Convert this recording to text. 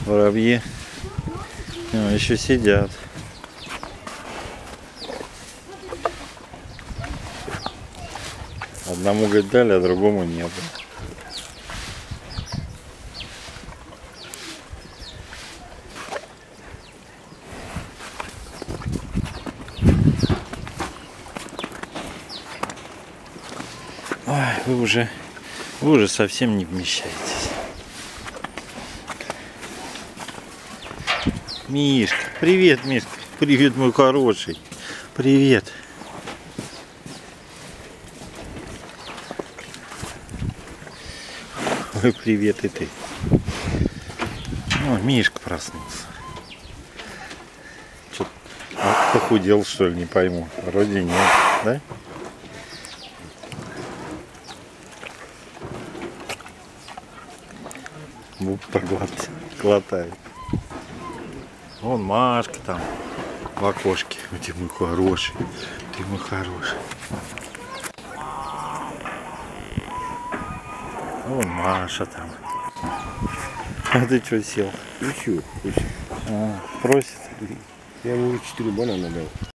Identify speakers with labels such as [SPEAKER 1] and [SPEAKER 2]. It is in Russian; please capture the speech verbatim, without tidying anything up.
[SPEAKER 1] Воробьи а, еще сидят. Одному, говорит, дали, а другому не было. Ой, вы уже, вы уже совсем не вмещаетесь. Мишка, привет, Мишка. Привет, мой хороший. Привет. Ой, привет и ты. О, Мишка проснулся. Что-то похудел, что ли, не пойму. Вроде нет, да? Буб проглотает. Вон Машка там в окошке. Ты мой хороший. Ты мой хороший. Вон Маша там. А ты что сел?
[SPEAKER 2] Еще, еще.
[SPEAKER 1] А, просит.
[SPEAKER 2] Я ему четыре банана дал.